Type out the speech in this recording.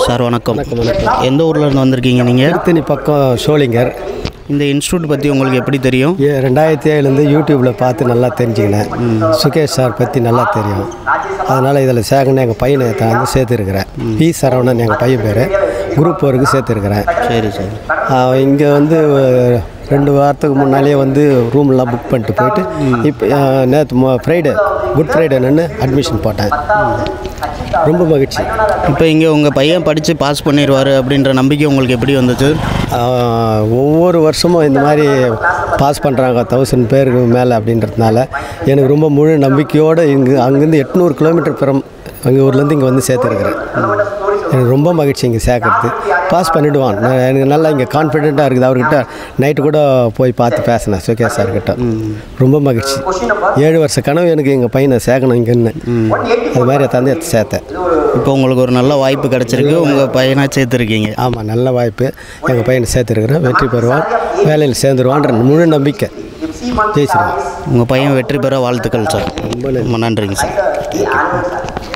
Sir வணக்கம். எந்த ஊர்லேருந்து வந்திருக்கீங்க நீங்கள்? திருத்தணி பக்கம் சோளிங்கர். இந்த இன்ஸ்டியூட் பற்றி உங்களுக்கு எப்படி தெரியும்? 2007 யூடியூப்பில் பார்த்து நல்லா தெரிஞ்சுக்கினேன். சுகேஷ் சார் பற்றி நல்லா தெரியும். அதனால் இதில் சேகன்னு எங்கள் பையனை வந்து சேர்த்துருக்கிறேன். பி சரவணன் எங்கள் பையன் பேர். குரூப் 4க்கு சேர்த்துருக்கிறேன். சரி சரி. இங்கே வந்து 2 வாரத்துக்கு முன்னாலேயே வந்து ரூம்லாம் புக் பண்ணிட்டு போயிட்டு இப்போ நேற்று ஃப்ரைடே குட் ஃப்ரைடேன்னு அட்மிஷன் போட்டேன். ரொம்ப மகிழ்ச்சி. இப்போ இங்கே உங்கள் பையன் படித்து பாஸ் பண்ணிடுவார் அப்படின்ற நம்பிக்கை உங்களுக்கு எப்படி வந்துச்சு? ஒவ்வொரு வருஷமும் இந்த மாதிரி பாஸ் பண்ணுறாங்க 1000 பேருக்கு மேலே அப்படின்றதுனால எனக்கு ரொம்ப முழு நம்பிக்கையோடு அங்கேருந்து 800 கிலோமீட்டர் புறம் எங்கள் ஊர்லேருந்து இங்கே வந்து சேர்த்துருக்குறேன். எனக்கு ரொம்ப மகிழ்ச்சி இங்கே சேர்க்கறது. பாஸ் பண்ணிவிடுவான். எனக்கு நல்லா இங்கே கான்ஃபிடெண்ட்டாக இருக்குது. அவர்கிட்ட நைட்டு கூட போய் பார்த்து பேசினேன் சுகேஷ் சார்கிட்ட. ரொம்ப மகிழ்ச்சி. 7 வருஷ கனவு எனக்கு எங்கள் பையனை சேர்க்கணும் இங்கேன்னு. அது மாதிரி தந்து சேர்த்தேன். இப்போ உங்களுக்கு ஒரு நல்ல வாய்ப்பு கிடச்சிருக்கு. உங்கள் பையனை சேர்த்துருக்கீங்க. ஆமாம், நல்ல வாய்ப்பு. எங்கள் பையனை சேர்த்துருக்குறேன். வெற்றி பெறுவான், வேலையில் சேர்ந்துருவான்ற முழு நம்பிக்கை. ஜெயிச்சிருவான். உங்கள் பையன் வெற்றி பெற வாழ்த்துக்கள் சார். ரொம்ப நன்றிங்க சார்.